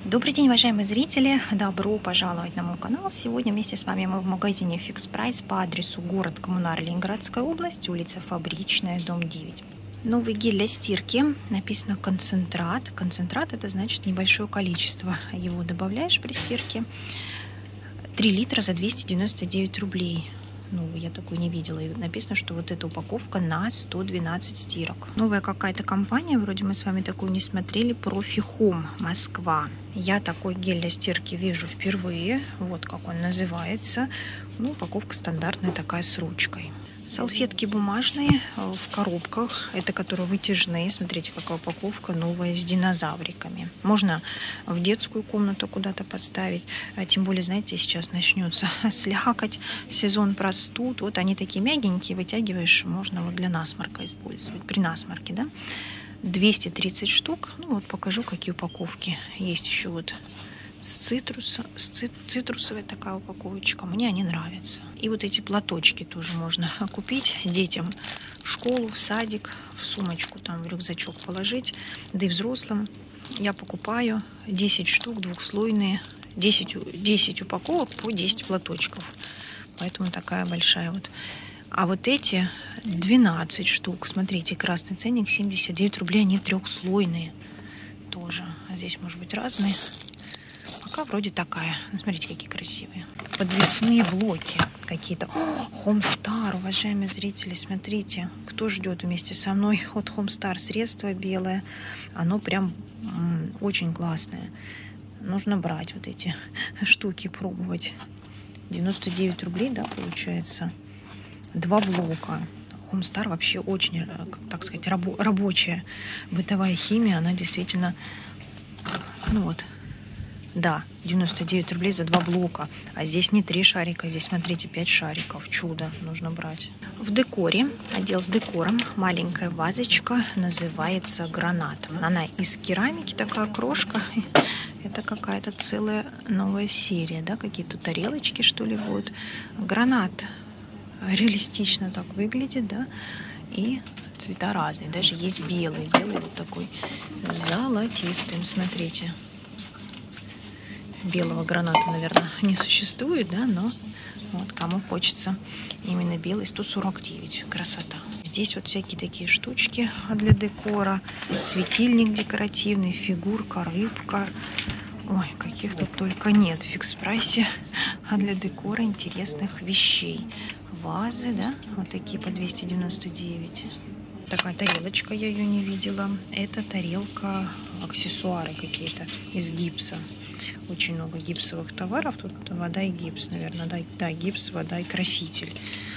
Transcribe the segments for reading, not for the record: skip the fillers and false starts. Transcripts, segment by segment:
Добрый день, уважаемые зрители! Добро пожаловать на мой канал! Сегодня вместе с вами мы в магазине Fix Price по адресу город Коммунар, Ленинградская область, улица Фабричная, дом 9. Новый гель для стирки. Написано концентрат. Концентрат — это значит небольшое количество. Его добавляешь при стирке. 3 литра за 299 рублей. Ну, я такой не видела. И написано, что вот эта упаковка на 112 стирок. Новая какая-то компания, вроде мы с вами такую не смотрели, Profi Home, Москва. Я такой гель для стирки вижу впервые. Вот как он называется. Ну, упаковка стандартная такая с ручкой. Салфетки бумажные в коробках, это которые вытяжные. Смотрите, какая упаковка новая с динозавриками. Можно в детскую комнату куда-то поставить. Тем более, знаете, сейчас начнется слякоть, сезон простуд. Вот они такие мягенькие, вытягиваешь, можно вот для насморка использовать. При насморке, да? 230 штук. Ну вот покажу, какие упаковки. Есть еще вот цитрусовая такая упаковочка. Мне они нравятся. И вот эти платочки тоже можно купить детям в школу, в садик, в сумочку, там в рюкзачок положить. Да и взрослым. Я покупаю 10 штук, двухслойные. 10 упаковок по 10 платочков. Поэтому такая большая вот. А вот эти 12 штук. Смотрите, красный ценник 79 рублей. Они трехслойные тоже. А здесь может быть разные. Пока вроде такая. Смотрите, какие красивые. Подвесные блоки какие-то. Homestar, уважаемые зрители, смотрите. Кто ждет вместе со мной от Homestar средство белое. Оно прям очень классное. Нужно брать вот эти штуки, пробовать. 99 рублей, да, получается. 2 блока. Homestar вообще очень, так сказать, рабочая бытовая химия. Она действительно, ну вот, да, 99 рублей за 2 блока. А здесь не 3 шарика, здесь, смотрите, 5 шариков. Чудо, нужно брать. В декоре, отдел с декором, маленькая вазочка, называется гранат. Она из керамики, такая крошка. Это какая-то целая новая серия, да, какие-то тарелочки, что ли, будут. Гранат реалистично так выглядит, да, и цвета разные. Даже есть белый, вот такой золотистым, смотрите. Белого граната, наверное, не существует, да, но вот кому хочется именно белый, 149, красота. Здесь вот всякие такие штучки для декора, светильник декоративный, фигурка, рыбка. Ой, каких тут только нет в Fix Price, а для декора интересных вещей. Вазы, да, вот такие по 299. Такая тарелочка, я ее не видела. Это тарелка, аксессуары какие-то из гипса. Очень много гипсовых товаров. Тут вода и гипс, наверное. Да, гипс, вода и краситель.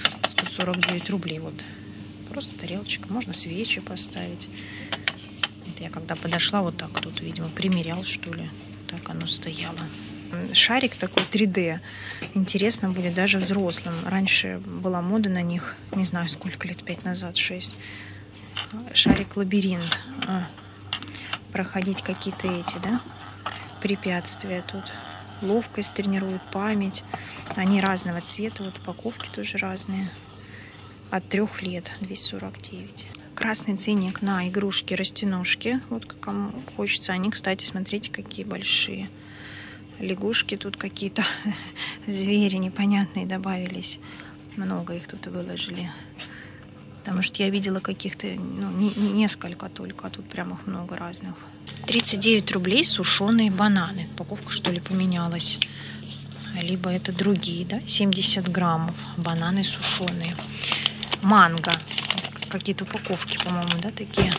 149 рублей. Вот. Просто тарелочка. Можно свечи поставить. Это я когда подошла, вот так тут, видимо, примерял, что ли. Так оно стояло. Шарик такой 3D. Интересно будет даже взрослым. Раньше была мода на них. Не знаю, сколько лет, 5 назад, 6. Шарик-лабиринт. Проходить какие-то эти, да, препятствия тут. Ловкость тренирует, память. Они разного цвета. Вот упаковки тоже разные. От 3 лет 249. Красный ценник на игрушки-растянушки. Вот кому хочется. Они, кстати, смотрите, какие большие. Лягушки тут какие-то звери непонятные добавились. Много их тут и выложили. Потому что я видела каких-то, ну, несколько только, а тут прям их много разных. 39 рублей сушеные бананы. Упаковка, что ли, поменялась. Либо это другие, да? 70 граммов бананы сушеные. Манго. Какие-то упаковки, по-моему, да, такие.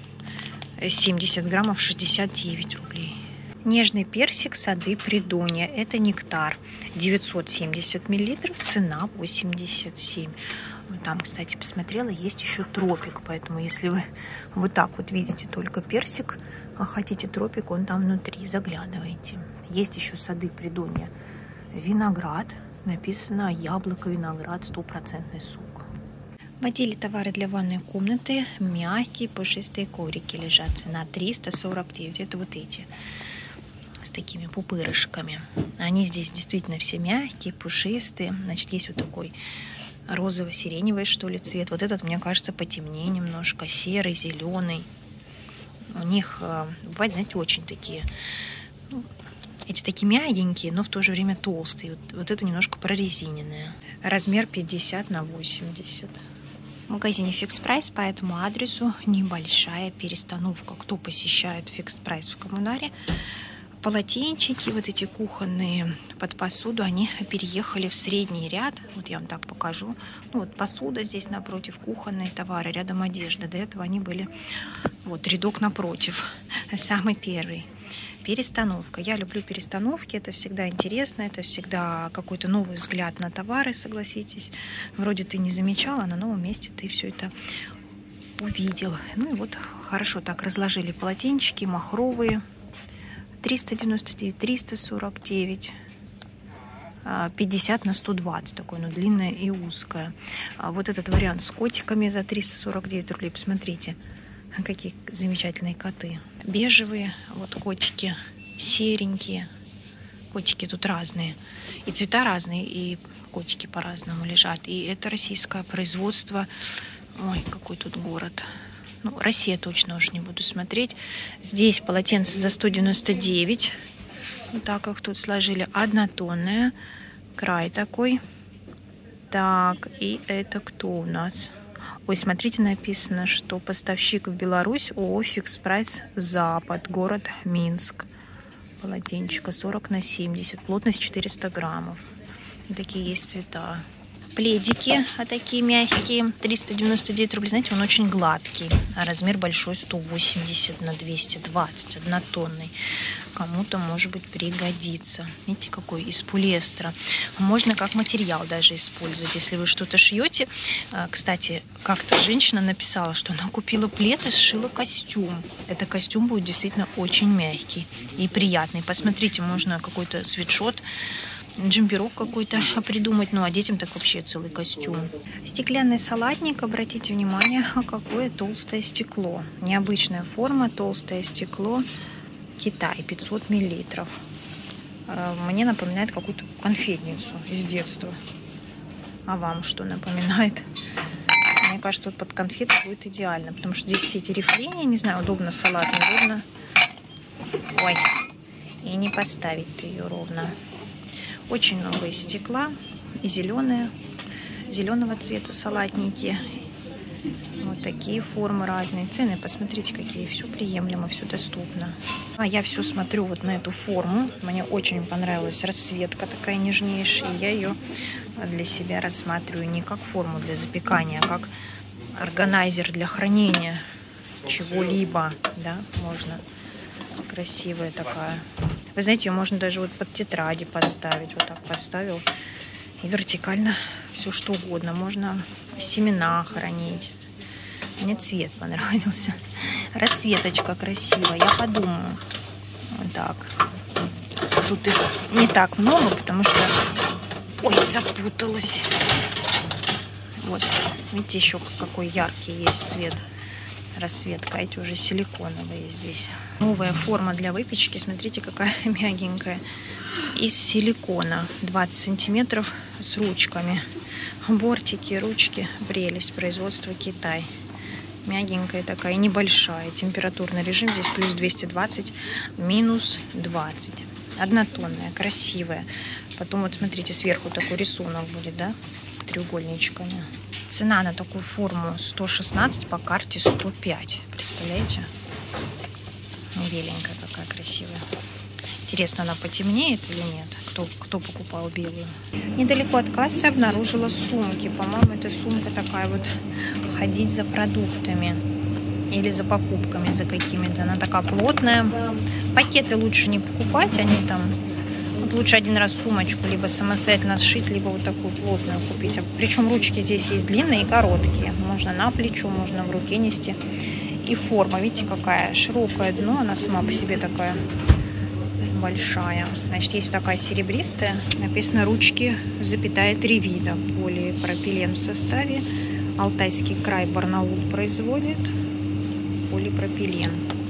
70 граммов, 69 рублей. Нежный персик сады Придонья. Это нектар. 970 миллилитров. Цена 87. Там, кстати, посмотрела, есть еще тропик. Поэтому, если вы вот так вот видите только персик, а хотите тропик, он там внутри. Заглядывайте. Есть еще сады Придонья. Виноград. Написано яблоко, виноград, 100% сок. В отделе товары для ванной комнаты мягкие пушистые коврики лежат. Цена 349. Это вот эти. С такими пупырышками. Они здесь действительно все мягкие, пушистые. Значит, есть вот такой розово-сиреневый, что ли, цвет. Вот этот, мне кажется, потемнее немножко. Серый, зеленый. У них бывают, знаете, очень такие, ну, такие мягенькие, но в то же время толстые. Вот это немножко прорезиненное. Размер 50 на 80. В магазине Fixed Price по этому адресу небольшая перестановка. Кто посещает Fixed Price в Коммунаре, полотенчики, вот эти кухонные под посуду, они переехали в средний ряд. Вот я вам так покажу. Ну, вот посуда здесь напротив, кухонные товары, рядом одежда. До этого они были вот рядок напротив, самый первый. Перестановка. Я люблю перестановки, это всегда интересно, это всегда какой-то новый взгляд на товары, согласитесь. Вроде ты не замечал, а на новом месте ты все это увидел. Ну и вот хорошо так разложили полотенчики, махровые. 399, 349, 50 на 120, такое, ну, длинное и узкое. Вот этот вариант с котиками за 349 рублей, посмотрите, какие замечательные коты. Бежевые, вот котики, серенькие. Котики тут разные, и цвета разные, и котики по-разному лежат. И это российское производство. Ой, какой тут город. Ну, Россия точно уже не буду смотреть. Здесь полотенце за 199. Вот так их тут сложили. Однотонное. Край такой. Так, и это кто у нас? Ой, смотрите, написано, что поставщик в Беларусь ООО Fixed Price Запад, город Минск. Полотенчика 40 на 70. Плотность 400 граммов. Такие есть цвета. Пледики, а такие мягкие, 399 рублей. Знаете, он очень гладкий, а размер большой, 180 на 220, однотонный. Кому-то, может быть, пригодится. Видите, какой из полиэстера. Можно как материал даже использовать, если вы что-то шьете. Кстати, как-то женщина написала, что она купила плед и сшила костюм. Это костюм будет действительно очень мягкий и приятный. Посмотрите, можно какой-то свитшот, джемперок какой-то придумать, ну а детям так вообще целый костюм. Стеклянный салатник, обратите внимание, какое толстое стекло. Необычная форма, толстое стекло, Китай, 500 миллилитров. Мне напоминает какую-то конфетницу из детства. А вам что напоминает? Мне кажется, вот под конфеты будет идеально, потому что здесь все эти рифления, не знаю, удобно салат, неудобно. Ой, и не поставить ты ее ровно. Очень много из стекла и зеленые, зеленого цвета салатники. Вот такие формы разные. Цены, посмотрите, какие. Все приемлемо, все доступно. А я все смотрю вот на эту форму. Мне очень понравилась расцветка такая нежнейшая. Я ее для себя рассматриваю не как форму для запекания, а как органайзер для хранения чего-либо. Да, можно. Красивая такая. Вы знаете, ее можно даже вот под тетради поставить. Вот так поставил. И вертикально все что угодно. Можно семена хранить. Мне цвет понравился. Расцветочка красивая. Я подумаю. Вот так. Тут их не так много, потому что... Ой, запуталась. Вот. Видите, еще какой яркий есть цвет. Расцветка. Эти уже силиконовые здесь. Новая форма для выпечки. Смотрите, какая мягенькая. Из силикона. 20 сантиметров с ручками. Бортики, ручки. Прелесть. Производство Китай. Мягенькая такая, небольшая. Температурный режим здесь плюс 220, минус 20. Однотонная, красивая. Потом вот смотрите, сверху такой рисунок будет, да? Треугольничками. Цена на такую форму 116, по карте 105. Представляете? Беленькая какая красивая. Интересно, она потемнеет или нет? Кто покупал белую? Недалеко от кассы обнаружила сумки. По-моему, это сумка такая вот, ходить за продуктами или за покупками, за какими-то. Она такая плотная. Пакеты лучше не покупать, они там... Вот лучше один раз сумочку либо самостоятельно сшить, либо вот такую плотную купить. Причем ручки здесь есть длинные и короткие. Можно на плечо, можно в руке нести. И форма, видите, какая широкое дно. Она сама по себе такая большая. Значит, есть такая серебристая. Написано ручки, запятая 3 вида. Полипропилен в составе. Алтайский край, Барнаул производит. Полипропилен.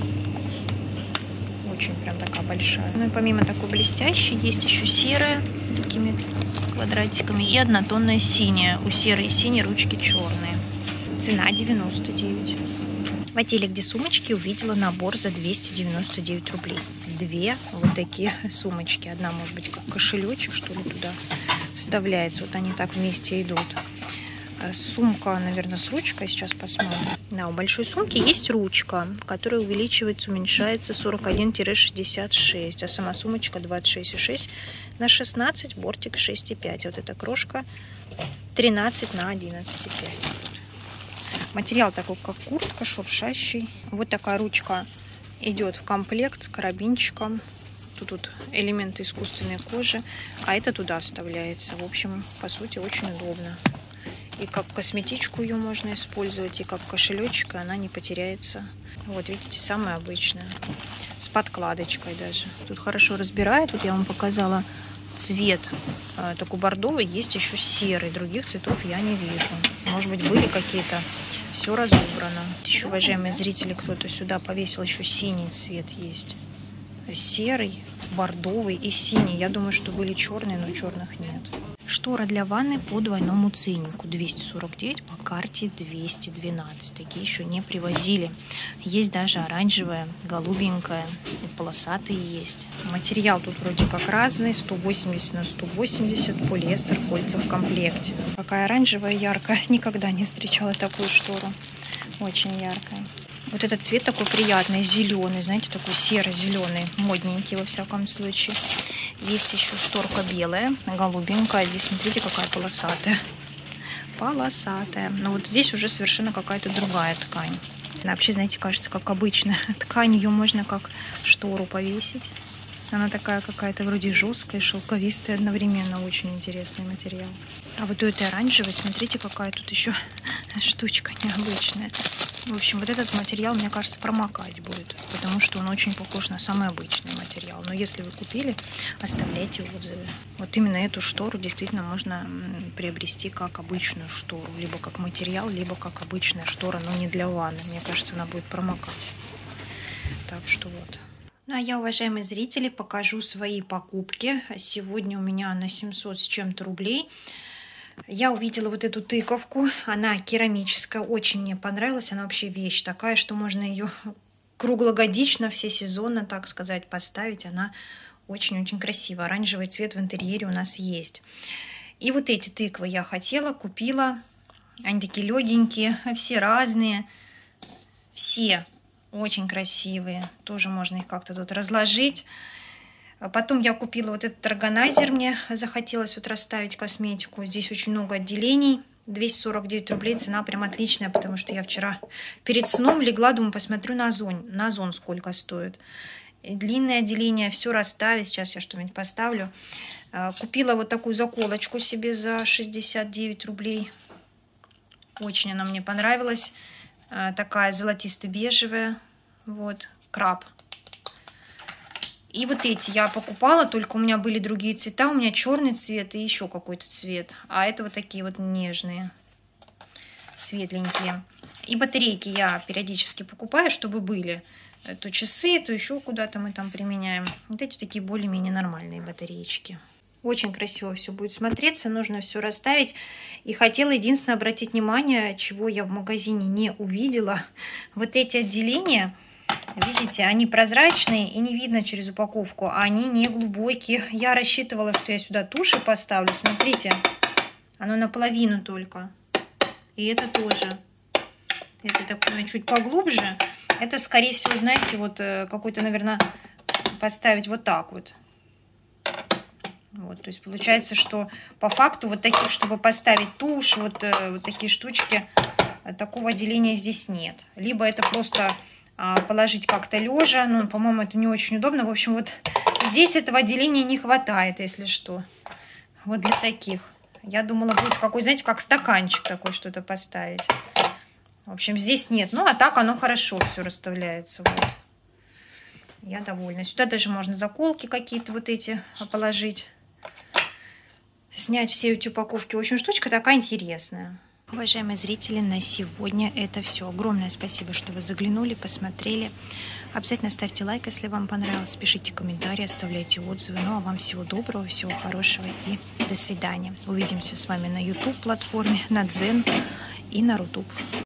Очень прям такая большая. Ну и помимо такой блестящей, есть еще серая, такими квадратиками, и однотонная синяя. У серой и синей ручки черные. Цена 99. В отделе «Где сумочки» увидела набор за 299 рублей. Две вот такие сумочки. Одна, может быть, как кошелечек, что ли, туда вставляется. Вот они так вместе идут. Сумка, наверное, с ручкой. Сейчас посмотрим. Да, у большой сумки есть ручка, которая увеличивается, уменьшается 41-66. А сама сумочка 26,6 на 16, бортик 6,5. Вот эта крошка 13 на 11,5. Материал такой, как куртка, шуршащий. Вот такая ручка идет в комплект с карабинчиком. Тут элементы искусственной кожи, а это туда вставляется. В общем, по сути, очень удобно. И как косметичку ее можно использовать, и как кошелечек, и она не потеряется. Вот, видите, самая обычная. С подкладочкой даже. Тут хорошо разбирает. Вот я вам показала цвет такой бордовый, есть еще серый. Других цветов я не вижу. Может быть, были какие-то. Все разобрано. Еще, уважаемые зрители, кто-то сюда повесил, еще синий цвет есть. Серый, бордовый и синий. Я думаю, что были черные, но черных нет. Штора для ванны по двойному ценнику. 249, по карте 212. Такие еще не привозили. Есть даже оранжевая, голубенькая. И полосатые есть. Материал тут вроде как разный. 180 на 180. Полиэстер, кольца в комплекте. Какая оранжевая, яркая. Никогда не встречала такую штору. Очень яркая. Вот этот цвет такой приятный, зеленый, знаете, такой серо-зеленый, модненький во всяком случае. Есть еще шторка белая, голубенькая. Здесь, смотрите, какая полосатая. Полосатая. Но вот здесь уже совершенно какая-то другая ткань. Она вообще, знаете, кажется, как обычная. Ткань, ее можно как штору повесить. Она такая какая-то вроде жесткая, шелковистая, одновременно. Очень интересный материал. А вот у этой оранжевой, смотрите, какая тут еще штучка необычная. В общем, вот этот материал, мне кажется, промокать будет, потому что он очень похож на самый обычный материал. Но если вы купили, оставляйте отзывы. Вот именно эту штору действительно можно приобрести как обычную штору. Либо как материал, либо как обычная штора, но не для ванны. Мне кажется, она будет промокать. Так что вот. Ну, а я, уважаемые зрители, покажу свои покупки. Сегодня у меня на 700 с чем-то рублей. Я увидела вот эту тыковку, она керамическая, очень мне понравилась, она вообще вещь такая, что можно ее круглогодично, все сезоны, так сказать, поставить, она очень-очень красивая, оранжевый цвет в интерьере у нас есть. И вот эти тыквы я хотела, купила, они такие легенькие, все разные, все очень красивые, тоже можно их как-то тут разложить. Потом я купила вот этот органайзер, мне захотелось вот расставить косметику. Здесь очень много отделений, 249 рублей, цена прям отличная, потому что я вчера перед сном легла, думаю, посмотрю на Озон сколько стоит. И длинное отделение, все расставить, сейчас я что-нибудь поставлю. Купила вот такую заколочку себе за 69 рублей, очень она мне понравилась, такая золотисто-бежевая, вот, краб. И вот эти я покупала, только у меня были другие цвета. У меня черный цвет и еще какой-то цвет. А это вот такие вот нежные, светленькие. И батарейки я периодически покупаю, чтобы были. То часы, то еще куда-то мы там применяем. Вот эти такие более-менее нормальные батареечки. Очень красиво все будет смотреться, нужно все расставить. И хотела единственное обратить внимание, чего я в магазине не увидела. Вот эти отделения... Видите, они прозрачные и не видно через упаковку, а они не глубокие. Я рассчитывала, что я сюда туши поставлю. Смотрите, оно наполовину только. И это тоже. Это такое чуть поглубже. Это, скорее всего, знаете, вот какой-то, наверное, поставить вот так вот. Вот, то есть получается, что по факту вот таких, чтобы поставить тушь, вот такие штучки, такого отделения здесь нет. Либо это просто... положить как-то лежа, ну, по-моему, это не очень удобно. В общем, вот здесь этого отделения не хватает, если что. Вот для таких. Я думала, будет какой, знаете, как стаканчик такой что-то поставить. В общем, здесь нет. Ну, а так оно хорошо все расставляется. Вот. Я довольна. Сюда даже можно заколки какие-то вот эти положить. Снять все эти упаковки. В общем, штучка такая интересная. Уважаемые зрители, на сегодня это все. Огромное спасибо, что вы заглянули, посмотрели. Обязательно ставьте лайк, если вам понравилось. Пишите комментарии, оставляйте отзывы. Ну а вам всего доброго, всего хорошего и до свидания. Увидимся с вами на YouTube платформе, на Дзен и на Рутуб.